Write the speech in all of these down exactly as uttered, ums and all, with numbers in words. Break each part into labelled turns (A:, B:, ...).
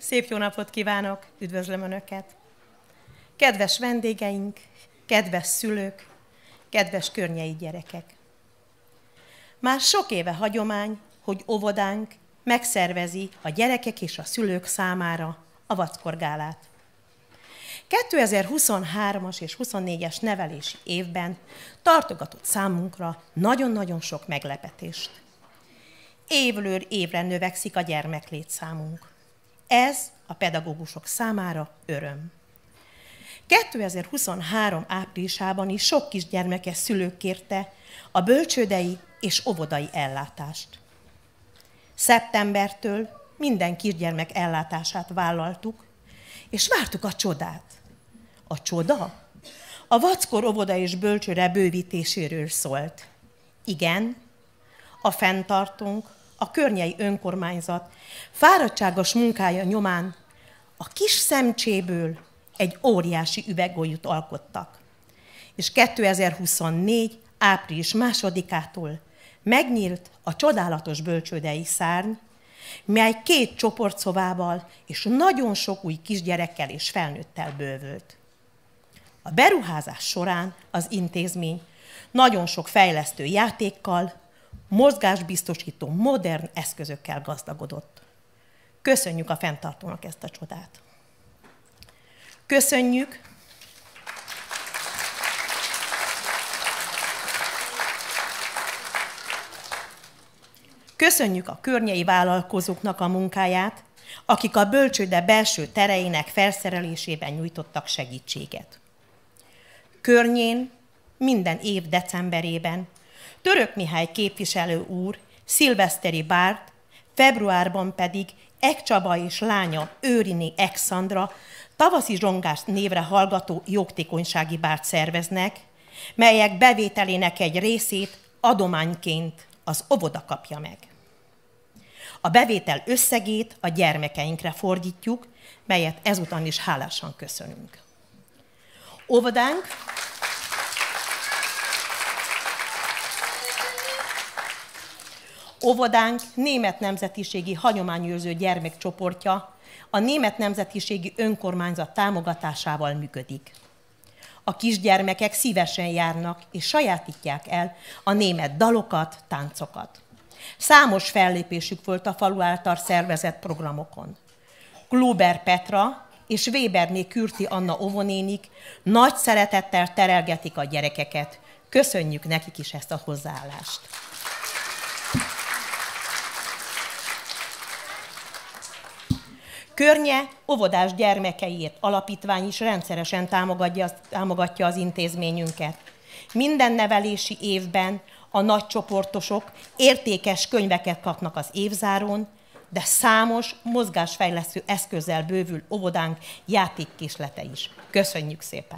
A: Szép jó napot kívánok, üdvözlöm Önöket! Kedves vendégeink, kedves szülők, kedves környei gyerekek! Már sok éve hagyomány, hogy óvodánk megszervezi a gyerekek és a szülők számára a vackorgálát. kétezer-huszonhármas és huszonnégyes nevelési évben tartogatott számunkra nagyon-nagyon sok meglepetést. Évről évre növekszik a gyermeklétszámunk. Ez a pedagógusok számára öröm. kétezer-huszonhárom áprilisában is sok kisgyermekes szülő kérte a bölcsődei és óvodai ellátást. Szeptembertől minden kisgyermek ellátását vállaltuk, és vártuk a csodát. A csoda a vackor óvoda és bölcsőre bővítéséről szólt. Igen, a fenntartónk, a környei önkormányzat fáradtságos munkája nyomán a kis szemcséből egy óriási üvegolyut alkottak. És kétezer-huszonnégy április másodikától megnyílt a csodálatos bölcsődei szárny, mely két csoportszobával és nagyon sok új kisgyerekkel és felnőttel bővült. A beruházás során az intézmény nagyon sok fejlesztő játékkal, mozgásbiztosító modern eszközökkel gazdagodott. Köszönjük a fenntartónak ezt a csodát. Köszönjük, Köszönjük a környei vállalkozóknak a munkáját, akik a bölcsőde belső tereinek felszerelésében nyújtottak segítséget. Környén minden év decemberében Török Mihály képviselő úr szilveszteri bárt, februárban pedig Ek Csaba és lánya Őriné Ek Szandra tavaszi zsongás névre hallgató jótékonysági bárt szerveznek, melyek bevételének egy részét adományként az óvoda kapja meg. A bevétel összegét a gyermekeinkre fordítjuk, melyet ezután is hálásan köszönünk. Óvodánk Óvodánk német nemzetiségi hagyományőrző gyermekcsoportja a német nemzetiségi önkormányzat támogatásával működik. A kisgyermekek szívesen járnak és sajátítják el a német dalokat, táncokat. Számos fellépésük volt a falu által szervezett programokon. Kluber Petra és Weberné Kürti Anna óvonénik nagy szeretettel terelgetik a gyerekeket. Köszönjük nekik is ezt a hozzáállást. Környe óvodás gyermekeiért alapítvány is rendszeresen támogatja, támogatja az intézményünket. Minden nevelési évben a nagycsoportosok értékes könyveket kapnak az évzárón, de számos mozgásfejlesztő eszközzel bővül óvodánk játékkészlete is. Köszönjük szépen!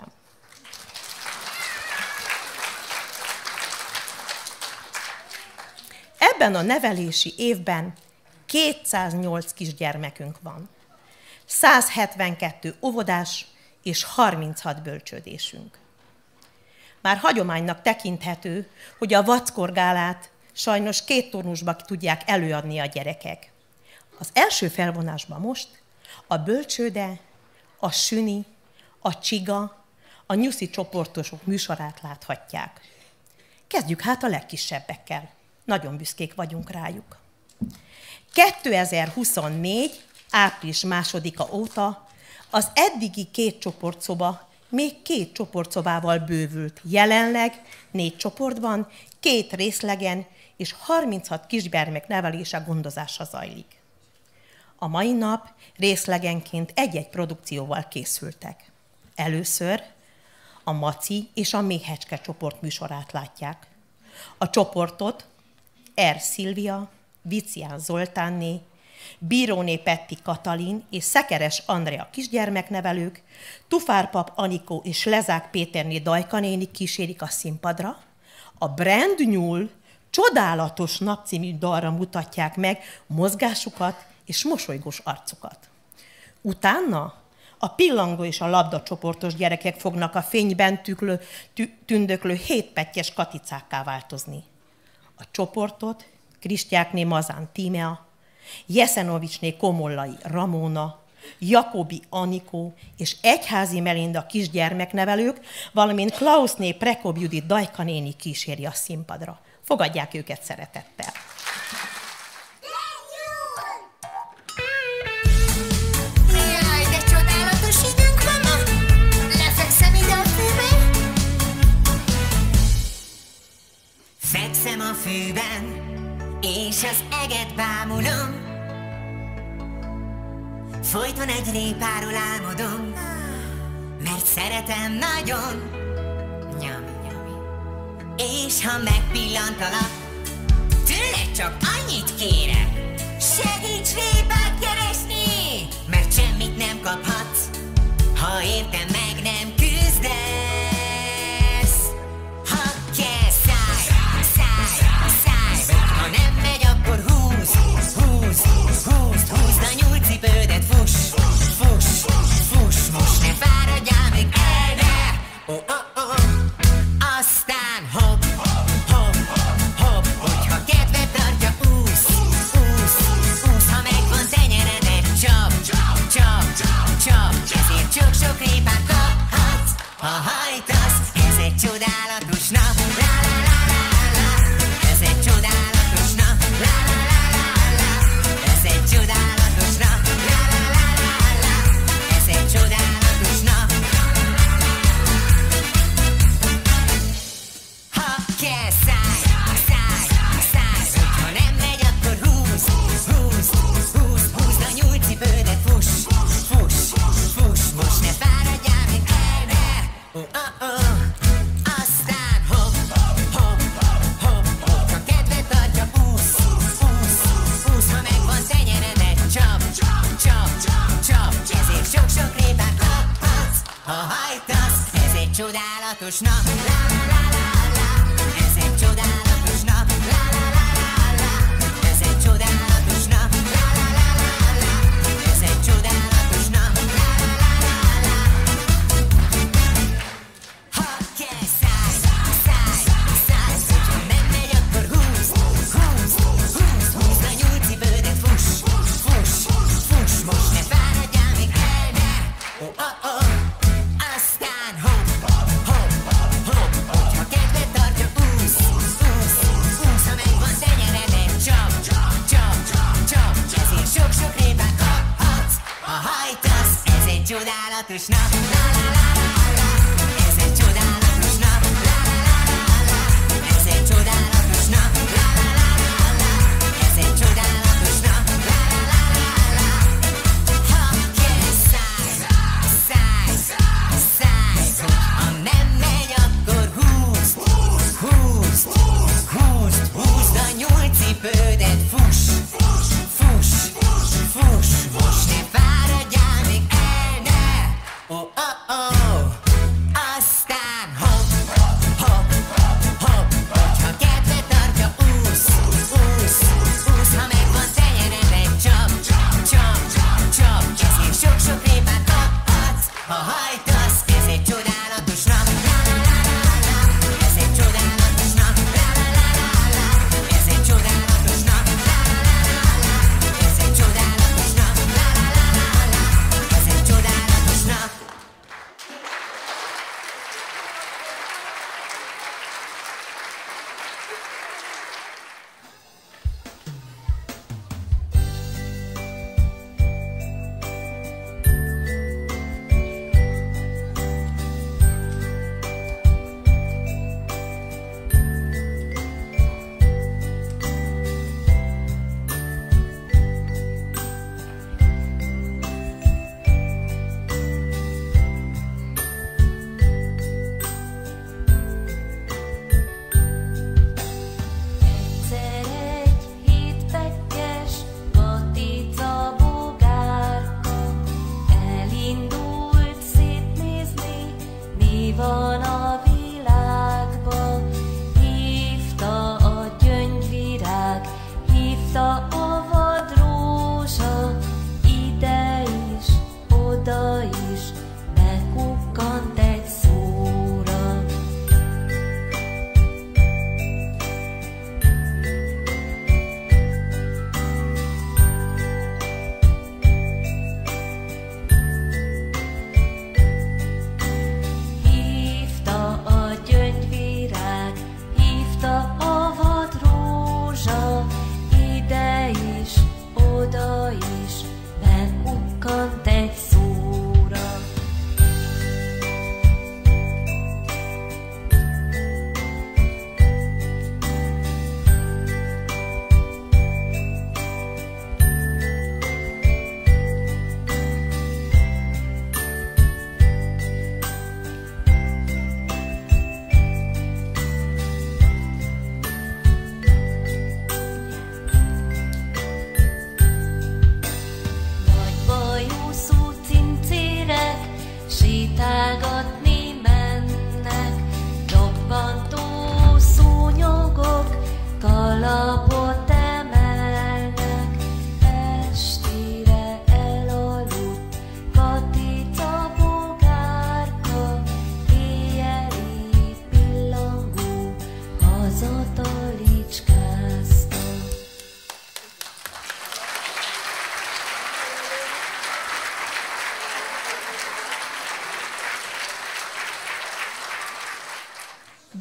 A: Ebben a nevelési évben kétszáznyolc kisgyermekünk van. száz hetvenkettő óvodás és harminchat bölcsődésünk. Már hagyománynak tekinthető, hogy a vackorgálát sajnos két turnusba tudják előadni a gyerekek. Az első felvonásban most a bölcsőde, a süni, a csiga, a nyuszi csoportosok műsorát láthatják. Kezdjük hát a legkisebbekkel. Nagyon büszkék vagyunk rájuk. kétezer-huszonnégy április másodika óta az eddigi két csoportszoba még két csoportszobával bővült. Jelenleg négy csoportban, két részlegen és harminchat kisgyermek nevelése gondozása zajlik. A mai nap részlegenként egy-egy produkcióval készültek. Először a Maci és a Méhecske csoport műsorát látják. A csoportot R. Szilvia, Vicián Zoltánné, Bíróné Petti Katalin és Szekeres Andrea kisgyermeknevelők, Tufárpap Anikó és Lezák Péterné Dajka néni kísérik a színpadra, a Brand Nyúl Csodálatos Nap című dalra mutatják meg mozgásukat és mosolygós arcukat. Utána a Pillangó és a Labda csoportos gyerekek fognak a fényben tüklő, tü, tündöklő hétpettyes katicákká változni. A csoportot Krisztyákné Mazán Tímea, Jeszenovicsné Komollai Ramóna, Jakobi Anikó és Egyházi Melinda kisgyermeknevelők, valamint Klausné Prekob Judit Dajka néni kíséri a színpadra. Fogadják őket szeretettel!
B: Jaj, de csodálatos időnk van ma! Lefekszem ide a fűbe! Fekszem a fűben, és az eget bámulom. Folyton egy répáról álmodom, mert szeretem nagyon. Nyami, nyami. És ha megpillantalak, tőled csak annyit kérek, segíts répát keresni, mert semmit nem kaphatsz, ha értem meg nem küzdesz. Ha kell, szállj, szállj, szállj, ha nem megy, akkor húzd, húzd, húzd, húzd a nyúlcipődet, fuss, fuss, fuss, most ne fáradjál még erre. Oh, oh, oh. Aztán hopp, hopp, hopp, hogyha kedved tartja, úsz, úsz, úsz, ha megvan tenyeredet, csap, csap, csap, ezért csak sok répát kaphatsz, ha hajtasz, ez egy csodálatos nap, la la la la la, ez egy csodálatos nap, la la la la la, ez egy csodálatos nap, la la la la la, ez egy csodálatos nap. Ha kell, szállj, szállj, szállj, hogyha nem megy, akkor húzd, húzd, húzd, húzd a nyúlcipődet, fuss, fuss, fuss, most ne fáradjál még erre. Oh, oh, oh. Aztán hopp, hopp, hopp, hogyha kedved tartja, úsz, úsz, úsz, ha megvan tenyeredet, csap, csap, csap, ezért sok-sok répát kaphatsz, ha hajtasz, ez egy csodálatos nap, la la la la la, ez egy csodálatos nap, la la la la la, ez egy csodálatos nap, la la la la la, ez egy csodálatos nap, la la la la la. Ha kell, szállj, szállj, szállj, hogyha nem megy, akkor húzd, húzd, húzd, húzd a nyúlcipődet, fuss, fuss, fuss, most ne fáradjál még erre. Oh, oh, oh. Aztán hopp, hopp, hopp, hogyha kedved tartja, úsz, úsz, úsz, ha megvan tenyeredet, csap, csap, csap, ezért sok-sok répát kaphatsz, ha hajtasz, ez egy csodálatos nap, la la la la la, ez egy csodálatos nap, la la la la la, ez egy csodálatos nap, la la la la la, ez egy csodálatos nap, la la la la la. Ha kell, szállj, szállj, szállj, ha nem megy, akkor húzd, húzd, húzd, húzd a nyúlcipődet, fuss, fuss, fuss, most ne fáradjál még el, ne! Oh, oh, oh.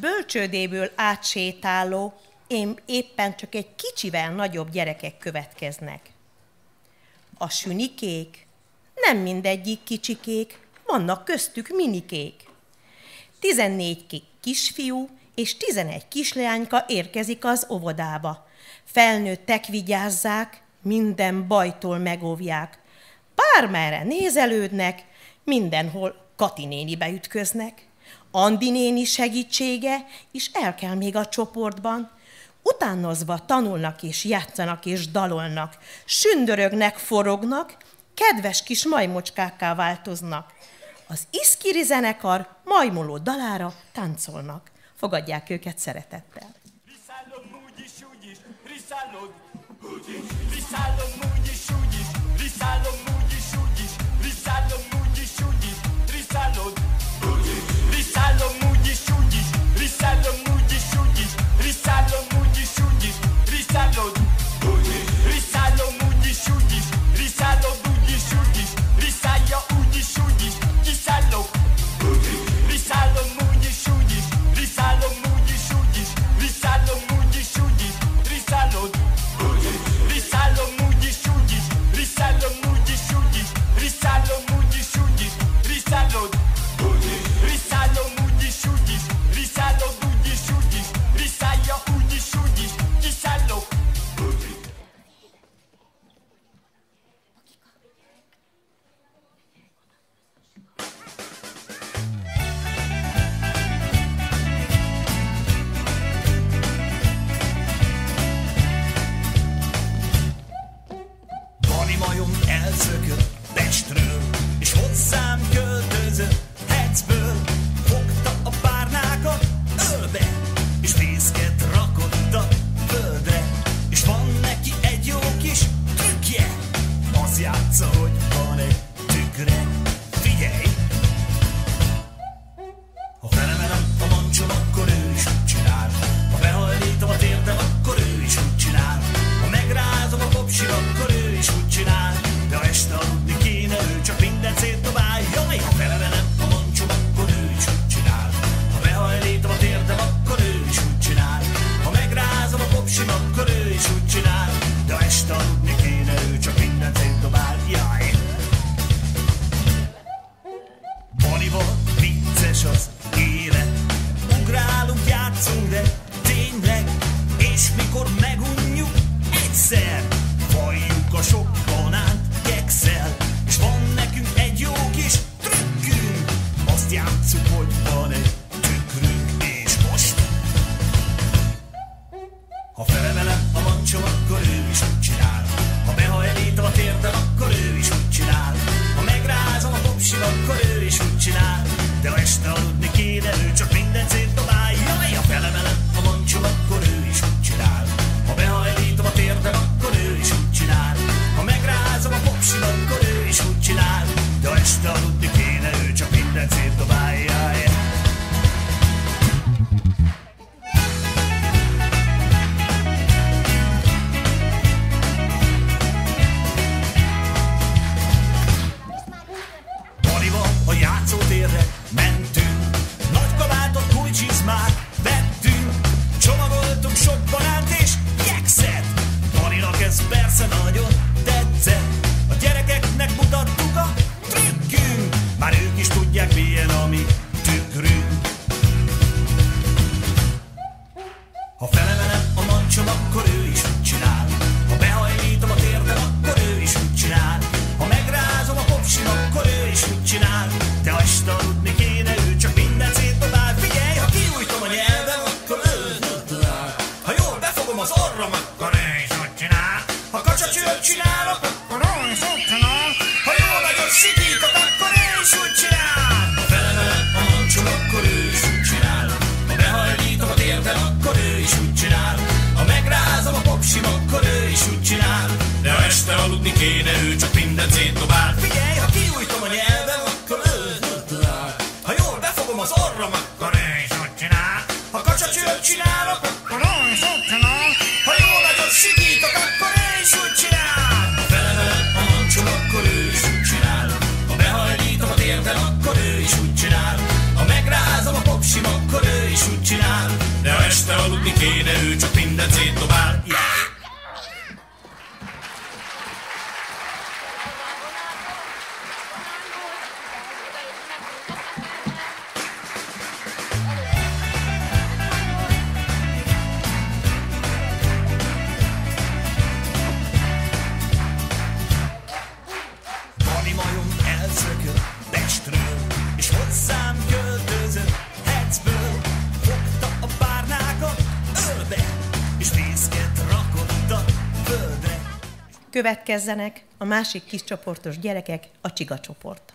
A: bölcsődéből átsétáló, én éppen csak egy kicsivel nagyobb gyerekek következnek. A sünikék, nem mindegyik kicsikék, vannak köztük minikék. Tizennégy kisfiú és tizenegy kisleányka érkezik az óvodába. Felnőttek vigyázzák, minden bajtól megóvják. Bármerre nézelődnek, mindenhol Kati nénibe ütköznek. Andi néni segítsége is el kell még a csoportban. Utánozva tanulnak és játszanak és dalolnak, sündörögnek, forognak, kedves kis majmocskákká változnak. Az iszkiri zenekar majmoló dalára táncolnak. Fogadják őket szeretettel.
C: Riszállod, úgy is, úgy is, riszállod, úgy is, riszállod, úgy is, úgy is, riszállod, úgy is, úgy is, riszállod, úgy is, úgy is, riszállod, úgy is, riszállod, úgy is, úgy is, riszállod, úgy is, úgy is, riszállod, úgy is, úgy is, riszállod, úgy is, riszállod, úgy is, úgy is, riszállod, úgy is, úgy is, riszálja, úgy is, úgy is, kiszállok, úgy is, riszállod, úgy is, úgy is, riszállod, úgy is, úgy is, riszállod, úgy is, úgy is, riszállod, úgy is, riszállod, úgy is, úgy is, riszállod, úgy is, úgy is, riszállod, úgy is, úgy is, riszállod, úgy is, riszállod, úgy is, úgy is, riszállod, úgy is, úgy is, riszálja, úgy is, úgy is, kiszállok, úgy is.
D: Dani majom elszökött Pestről, és hozzám költözött Hecből. Fogta a párnákat ölbe, és fészket rakott a földre. És van neki egy jó kis trükkje, az játsza, hogy van egy tükre. Figyelj! Ha felemelem a mancsom, akkor ő is úgy csinál. Ha behajlítom a térdem, akkor ő is úgy csinál. Ha megrázom a popsit, akkor ő is úgy csinál. De ha este aludni kéne, ő csak mindent szétdobál. Jaj, ha felemelem a mancsom, akkor ő is úgy csinál. Ha behajlítom a térdem, akkor ő is úgy csinál. Ha megrázom a popsit, akkor ő is úgy csinál. De ha este aludni kéne, ő csak mindent szétdobál. Jaj! Balival vicces az élet, ugrálunk, játszunk, de tényleg, és mikor megunjuk egyszer, valljuk a sok banánt kekszel, és van nekünk egy jó kis trükkünk, azt játsszuk, hogy van egy tükrünk, és most ha felemelem a mancsom, akkor ő is úgy csinál. Ha behajlítom a térdem, akkor ő is úgy csinál. Ha megrázom a popsit, akkor ő is úgy csinál. De ha este aludni kéne, ő csak mindent szétdobál. Jaj, ha felemelem a mancsom, akkor ő is úgy csinál. Ha behajlítom a térdem, akkor ő is úgy csinál. Ha megrázom a popsit, akkor ő is úgy csinál. De ha este aludni kéne, ő csak mindent szétdobál. Jaj. Balival a játszótérre mentünk, nagy kabátot, kulcsizmát vettünk, csomagoltunk sok banánt és kekszet. Daninak ez persze nagyon tetszett, a gyerekeknek mutattuk a trükkünk, már ők is tudják, milyen a mi tükrünk. Ha felemelem a mancsom, akkor ő is úgy csinál. Ha behajlítom a térdem, akkor ő is úgy csinál. Ha megrázom a popsit, akkor ő is úgy csinál. De ha este aludni kéne, ő csak mindent szétdobál. Figyelj, ha kiújtom a nyelvem, akkor ő is úgy csinál. Ha jól befogom az orrom, akkor ő is úgy csinál. Ha kacsacsőt csinálok, akkor ő is úgy csinál. Ha jól nagyon sikítok, akkor ő is úgy csinál. Ha felemelem a mancsom, akkor ő is úgy csinál. Ha behajlítom a térdem, akkor ő is úgy csinál. Ha megrázom a popsim, akkor ő is úgy csinál. De ha este aludni kéne, ő csak mindent szétdobál. Figyelj, ha kiújtom a nyelvem, akkor ő is úgy csinál. Ha jól befogom az orrom, akkor ő is úgy csinál. Ha kacsacsőt csinálok, akkor ő is úgy csinál. Ha jól nagyon sikítok, akkor ő is úgy csinál. Ha hajom elszökött Pestről, és hozzám költözött Hecből. Fogta a párnákat ölbe, és fészket rakott a földre.
A: Következzenek a másik kiscsoportos gyerekek, a csiga csoport.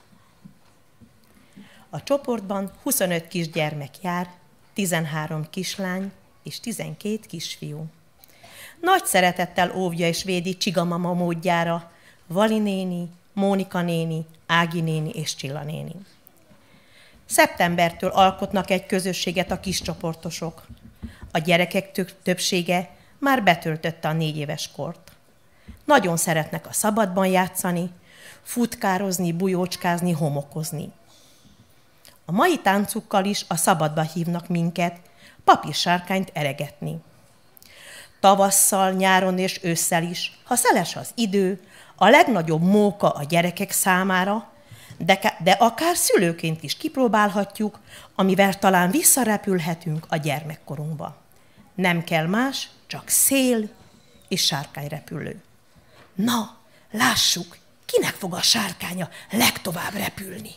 A: A csoportban huszonöt kisgyermek jár, tizenhárom kislány és tizenkét kisfiú. Nagy szeretettel óvja és védi csigamama módjára Vali néni, Mónika néni, Ági néni és Csilla néni. Szeptembertől alkotnak egy közösséget a kiscsoportosok. A gyerekek tö- többsége már betöltötte a négy éves kort. Nagyon szeretnek a szabadban játszani, futkározni, bujócskázni, homokozni. A mai táncukkal is a szabadba hívnak minket, papírsárkányt eregetni. Tavasszal, nyáron és ősszel is, ha szeles az idő, a legnagyobb móka a gyerekek számára, de, de akár szülőként is kipróbálhatjuk, amivel talán visszarepülhetünk a gyermekkorunkba. Nem kell más, csak szél és sárkányrepülő. Na, lássuk, kinek fog a sárkánya legtovább repülni?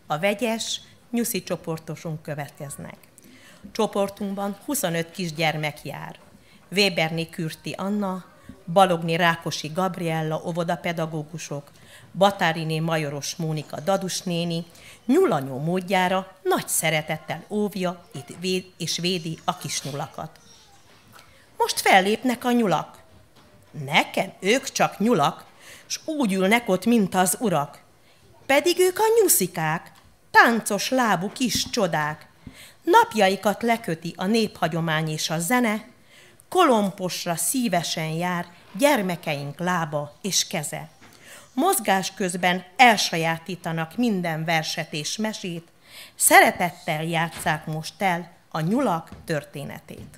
A: A vegyes, nyuszi csoportosunk következnek. Csoportunkban huszonöt kisgyermek jár. Weberné Kürti Anna, Balogni Rákosi Gabriella óvodapedagógusok, Batáriné Majoros Mónika dadusnéni nyulanyó módjára nagy szeretettel óvja és védi a kisnyulakat. Most fellépnek a nyulak. Nekem ők csak nyulak, s úgy ülnek ott, mint az urak. Pedig ők a nyuszikák, táncos lábú kis csodák. Napjaikat leköti a néphagyomány és a zene, kolomposra szívesen jár gyermekeink lába és keze. Mozgás közben elsajátítanak minden verset és mesét, szeretettel játsszák most el a nyulak történetét.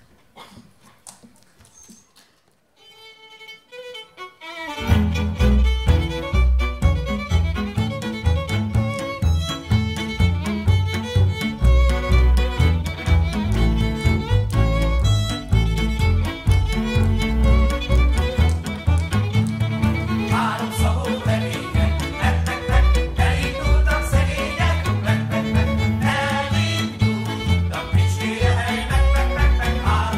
D: Elindultak, kis hely, meg, meg, meg, meg,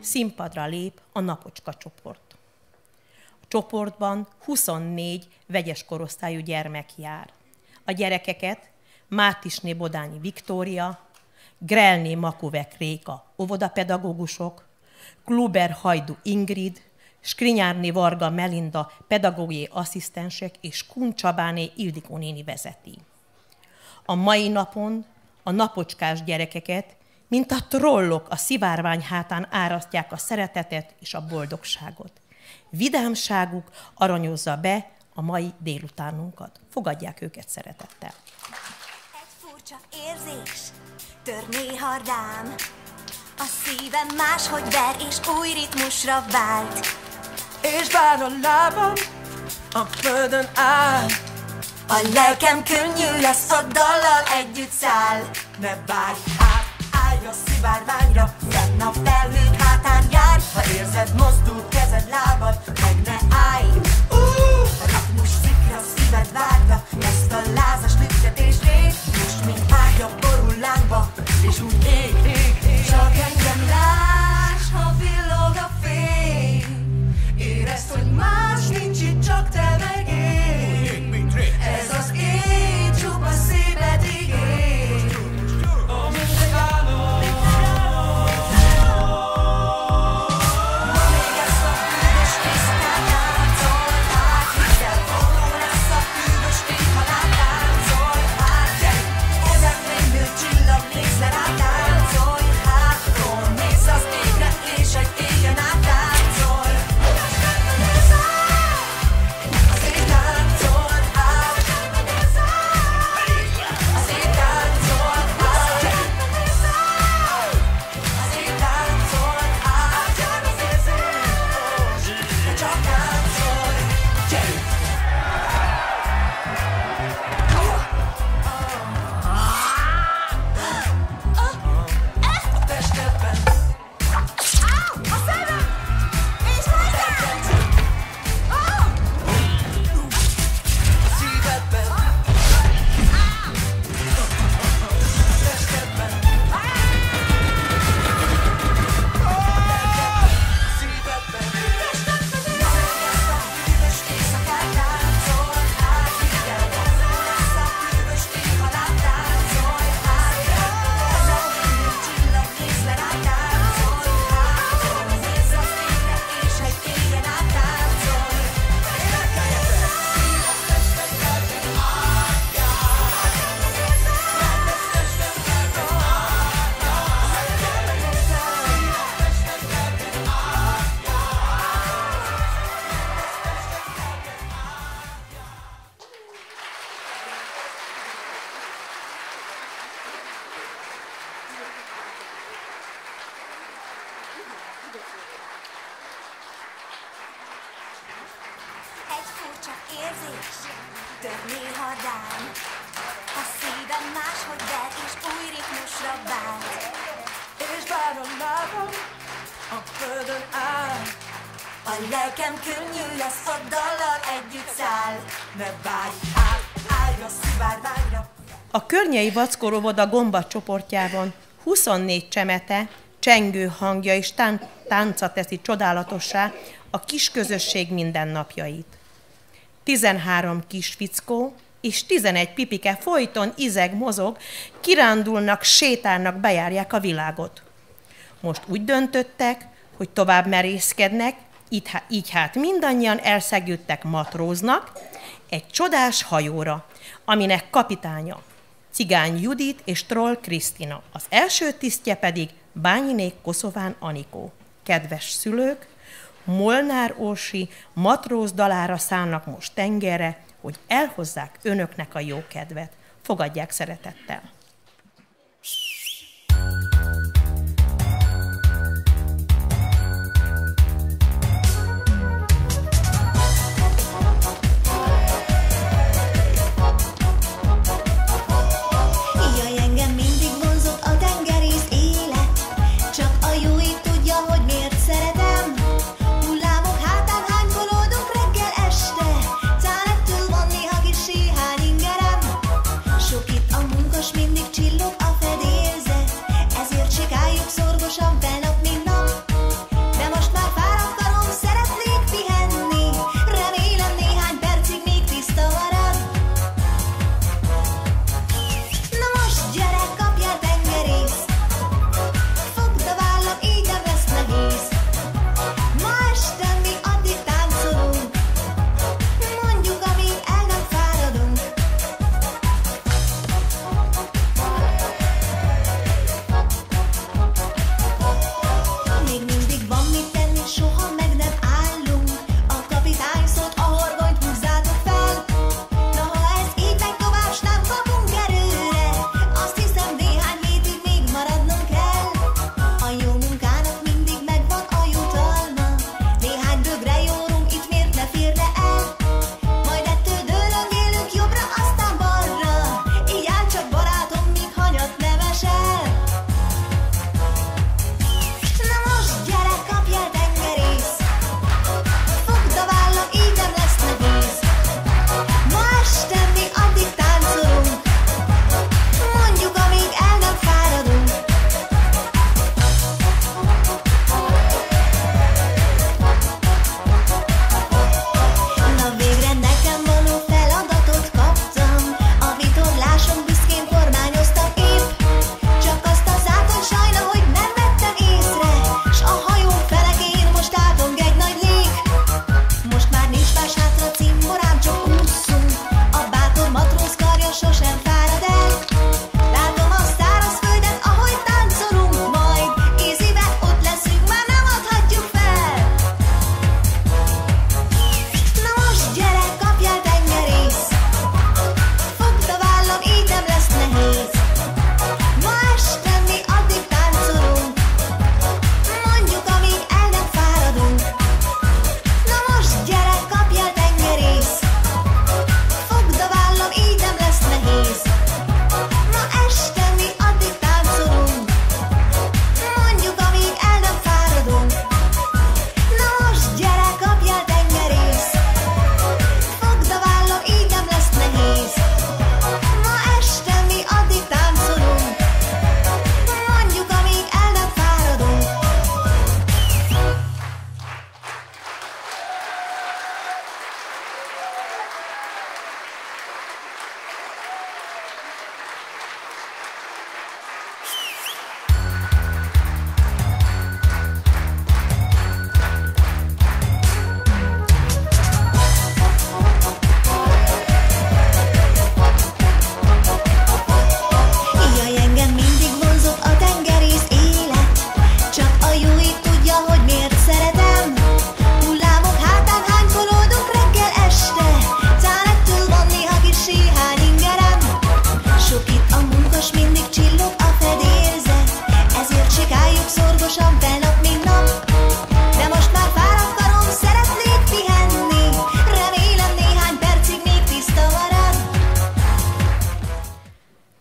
A: színpadra lép a Napocska csoport. A csoportban huszonnégy vegyes korosztályú gyermek jár. A gyerekeket Mátisné Bodányi Viktória, Grelné Makovek Réka óvodapedagógusok, Kluber Hajdu Ingrid, Skrinyárné Varga Melinda pedagógiai asszisztensek és Kun Csabáné Ildikó néni vezeti. A mai napon a napocskás gyerekeket, mint a trollok a szivárvány hátán árasztják a szeretetet és a boldogságot. Vidámságuk aranyozza be a mai délutánunkat. Fogadják őket szeretettel.
E: Egy furcsa érzés tör néha rám, a szívem máshogy ver és új ritmusra vált.
F: És bár a lábam a földön áll,
E: A lelkem könnyű lesz, a dallal együtt száll.
F: ne várj át, állj a szivárványra, fenn a felhők hátán jár.
E: Ha érzed, mozdul kezed, lábad, meg ne állj. A ritmus szikra szíved vágta ezt a lázas lüktetést rég. Most mint ágya borul lángba, és úgy ég, ég, ég. Csak engem láss, ha villog a fény. Érezd, hogy más nincs itt, csak te meg én. Ez az én csupa szépet ígér. Ma még ezt a hűvös éjszakát táncolj át. Hiszen forró lesz a hűvös ég, ha rád táncolj át. Ezer fénylő csillag néz le rád, táncolj hátról. Nézz az égre és egy égen át táncolj. Azért táncolj át. Azért táncolj át. Azért táncolj át. De csak táncolj. Gyerünk! A testedben, a szemem! És hajtál!
F: a szívedben, a testedben, szívedben.
E: Hűvös éjszakát táncolj át. Hiszen forró lesz a hűvös ég, ha rád táncolj át. Ezer fénylő csillag néz le rád, táncolj hátról. Nézz az égre és egy égen át táncolj. Egy furcsa érzés tör néha rám, a szívem máshogy ver és új ritmusra vált.
F: És bár a lábam a földön áll,
E: A lelkem könnyű lesz, a dallal együtt száll.
F: ne várj át, állj a szivárványra.
A: A Környei Vackor óvoda Gomba csoportjában huszonnégy csemete, csengő hangja és tán- tánca teszi csodálatossá a kis közösség mindennapjait. tizenhárom kis fickó és tizenegy pipike folyton izeg, mozog, kirándulnak, sétálnak, bejárják a világot. Most úgy döntöttek, hogy tovább merészkednek, így, há- így hát mindannyian elszegődtek matróznak egy csodás hajóra, aminek kapitánya Cigány Judit és Troll Krisztina, az első tisztje pedig Bányiné Koszován Anikó. Kedves szülők, Molnár Orsi matróz dalára szállnak most tengerre, hogy elhozzák önöknek a jó kedvet. Fogadják szeretettel!
E: Jaj, engem mindig vonzott a tengerész élet, csak a jó ég tudja, hogy miért szeretem. Hullámok hátán hánykolódunk reggel este, szálettől van néha kis síhány ingerem. Sok itt a munkas mindig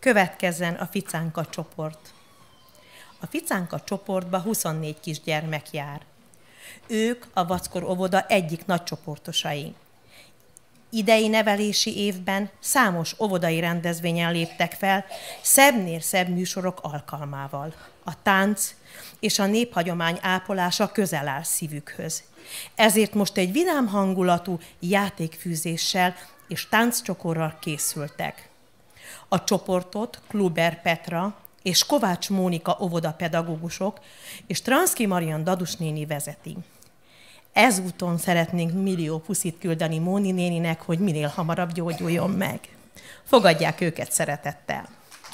A: következzen a Ficánka csoport. A Ficánka csoportba huszonnégy kisgyermek jár. Ők a Vackor óvoda egyik nagycsoportosai. Idei nevelési évben számos óvodai rendezvényen léptek fel, szebbnél szebb műsorok alkalmával. A tánc és a néphagyomány ápolása közel áll szívükhöz. Ezért most egy vidám hangulatú játékfűzéssel és tánccsokorral készültek. A csoportot Kluber Petra és Kovács Mónika óvodapedagógusok és Transzki Marian Dadus néni vezeti. Ezúton szeretnénk millió puszit küldeni Móni néninek, hogy minél hamarabb gyógyuljon meg. Fogadják őket szeretettel!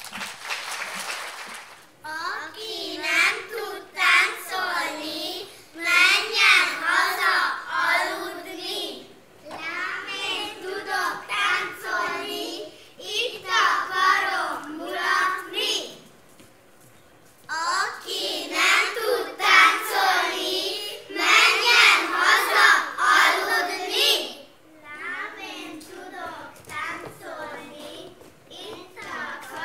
G: Aki nem tud táncolni, menjen haza aludni. Nem én tudok táncolni, itt akarom mulatni. Aki nem tud táncolni, menjen haza aludni. Nem én tudok táncolni, itt akarom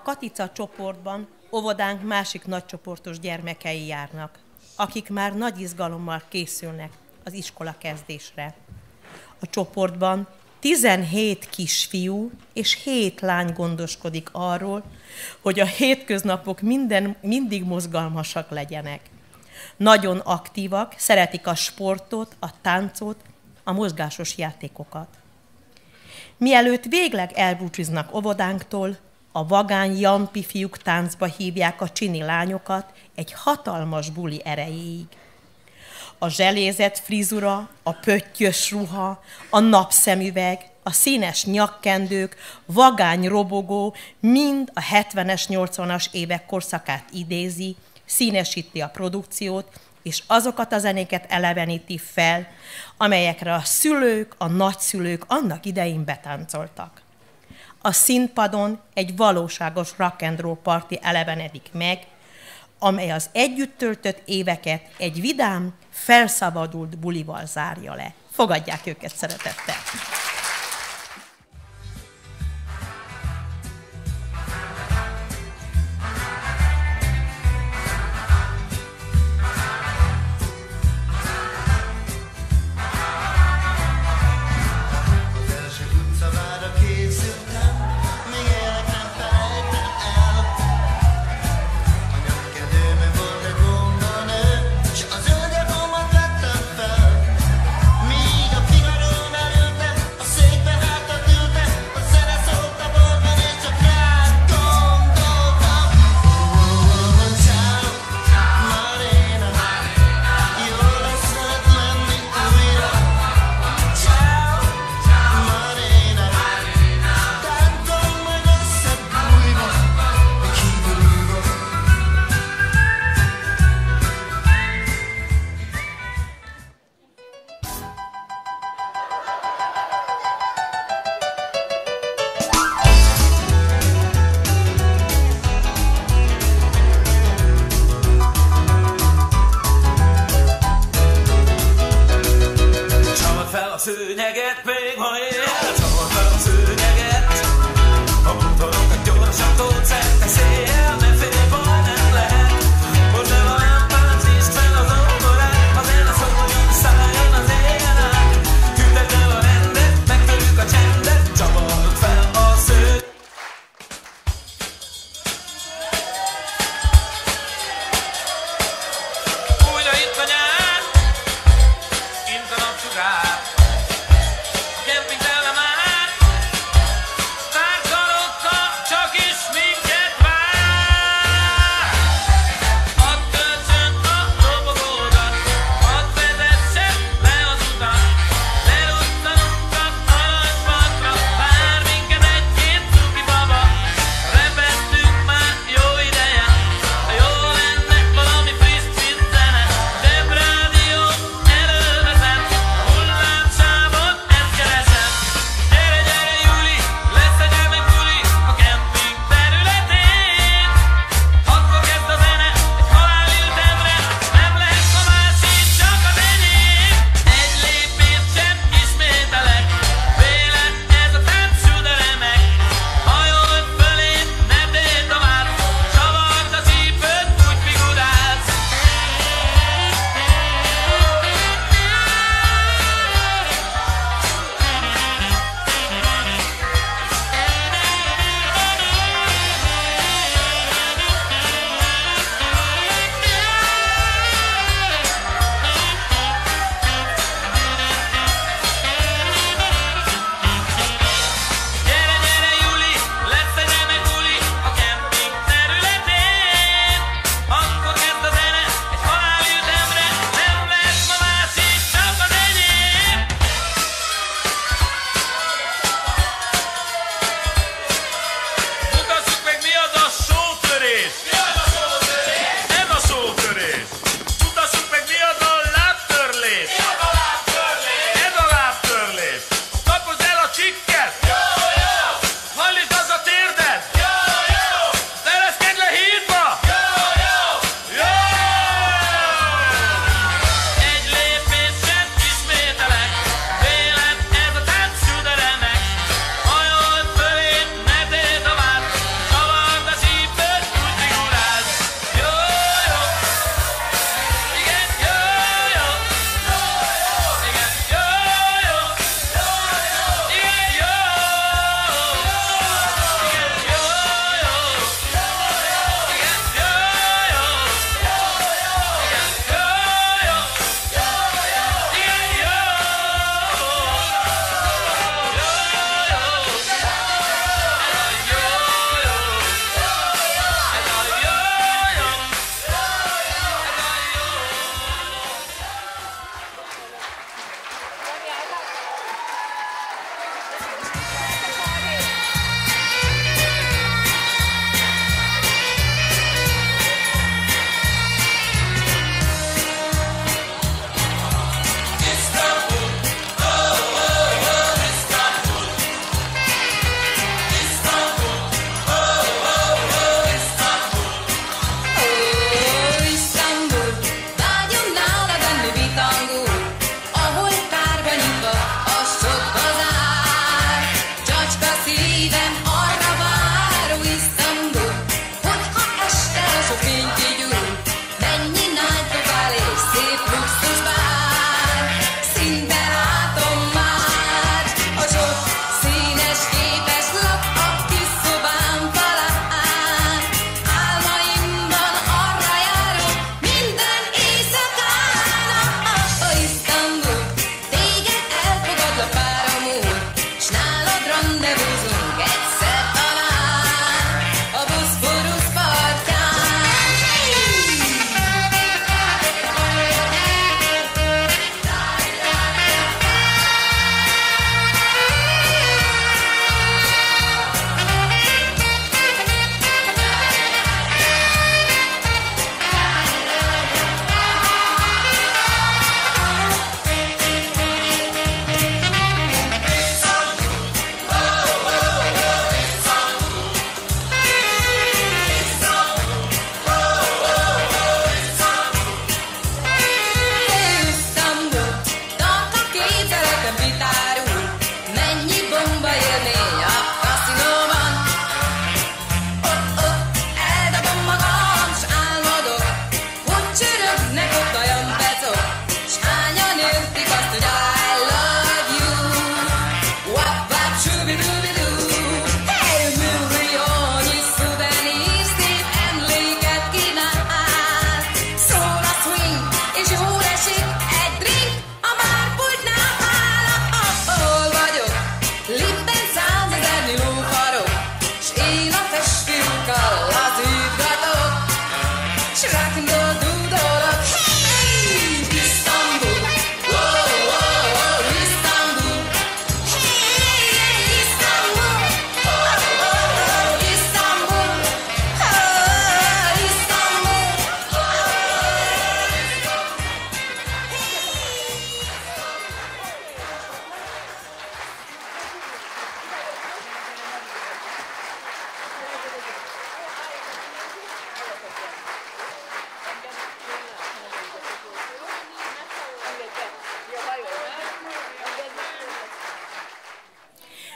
A: Katica csoportban óvodánk másik nagycsoportos gyermekei járnak, akik már nagy izgalommal készülnek az iskola kezdésre. A csoportban tizenhét kisfiú és hét lány gondoskodik arról, hogy a hétköznapok minden, mindig mozgalmasak legyenek. Nagyon aktívak, szeretik a sportot, a táncot, a mozgásos játékokat. Mielőtt végleg elbúcsúznak óvodánktól, a vagány Jampi fiúk táncba hívják a csini lányokat egy hatalmas buli erejéig. A zselézett frizura, a pöttyös ruha, a napszemüveg, a színes nyakkendők, vagány robogó mind a hetvenes, nyolcvanas évek korszakát idézi, színesíti a produkciót, és azokat a zenéket eleveníti fel, amelyekre a szülők, a nagyszülők annak idején betáncoltak. A színpadon egy valóságos rock and roll party elevenedik meg, amely az együtt töltött éveket egy vidám, felszabadult bulival zárja le. Fogadják őket szeretettel!
D: Szőnyeget még ma él, csavart fel a szőnyeget. A bútorokat gyorsan tócettek szél, mert fél baj nem lehet. Most nem a lámpát nyisd fel az ongorát, a zene szóljon, szálljon az éjjel át. Tüntedd el a rendet, megtörjük a csendet, csavart fel a szőny. Újra itt a nyár, int a napsugár. Camping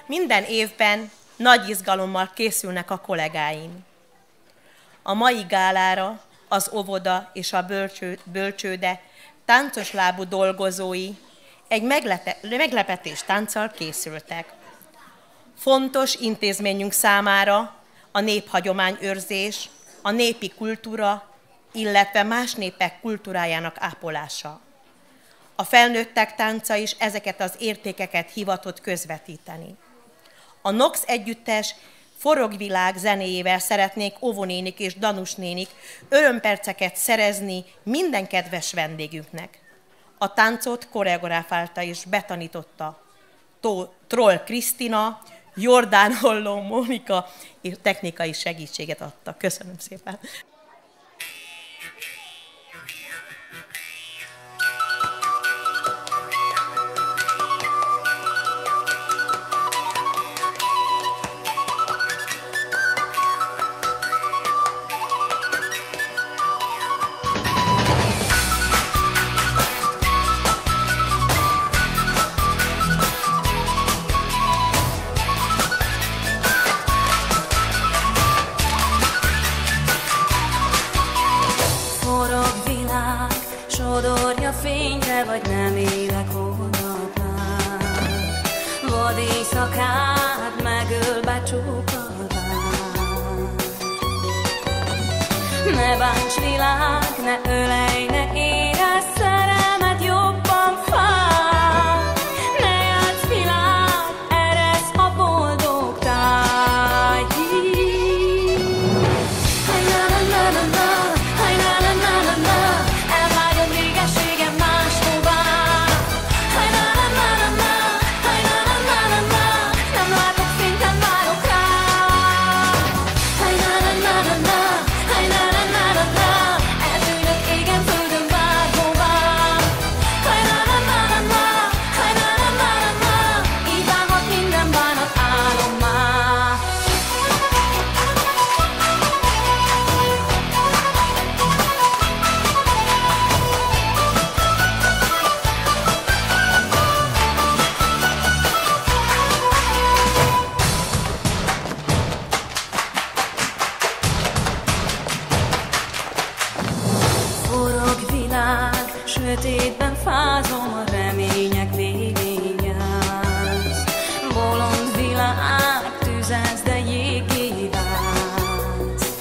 A: Minden évben nagy izgalommal készülnek a kollégáim. A mai gálára az óvoda és a bölcső, bölcsőde táncos lábú dolgozói egy meglete, meglepetés tánccal készültek. Fontos intézményünk számára a néphagyományőrzés, a népi kultúra, illetve más népek kultúrájának ápolása. A felnőttek tánca is ezeket az értékeket hivatott közvetíteni. A Nox együttes Forogvilág zenéjével szeretnék óvonénik és danusnénik örömperceket szerezni minden kedves vendégünknek. A táncot koreográfálta és betanította Troll Krisztina, Jordán Holló Mónika, és technikai segítséget adta. Köszönöm szépen!
H: Sodorja fényre, vagy nem élek holnapnál. Vad éjszakát megöl, becsókolván. Ne bánts világ, ne ölej, ne érezz, szerelmet jobban fáj. Ne játsz világ, eresz a boldog táj. Haj, na, na, na, na, na, haj, na, na, na, na, na. Elvágyom régességem máshová. Haj, na, na, na, na, na, haj, na, na, na, na, na. Nem látok fényt, nem várok rá. Haj, na, na, na, na, na, haj, na, na, na, na, na. Eltűnök égen, földön, bárhová. Haj, na, na, na, na, na, haj, na, na, na, na, na. Így válhat minden bánat álommá. Forog világ, sötétben fázom, a remények végén jársz. Bolond világ, tüzelsz, de jéggé válsz.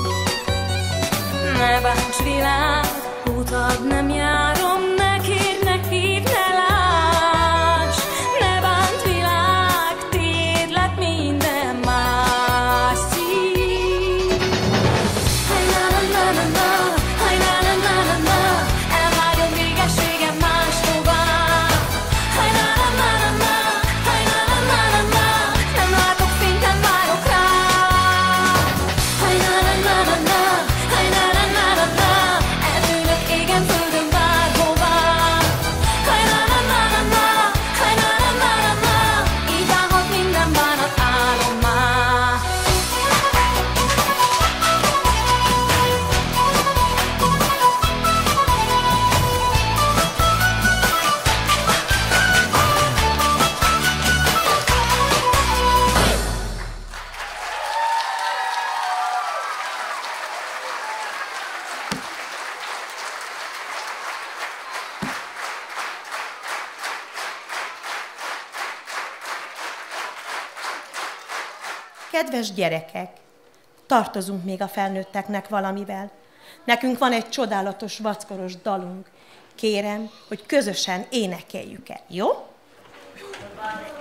H: Ne bánts világ, utad nem járom, ne kérj, ne hívj, ne láss. Ne bánt világ, tiéd lett minden más szín. Haj, na, na, na, na, na, haj, na, na, na, na, na. Elvágyom régességem máshová. Haj, na, na, na, na, na, haj, na, na, na, na, na. Nem látok fényt, nem várok rá. Haj, na, na, na, na, na, haj, na, na, na, na, na. Eltűnök égen, földön, bárhová. Haj, na, na, na, na, na, haj, na, na, na, na, na. Így válhat minden bánat álommá.
A: Kedves gyerekek, tartozunk még a felnőtteknek valamivel. Nekünk van egy csodálatos vackoros dalunk. Kérem, hogy közösen énekeljük el, jó?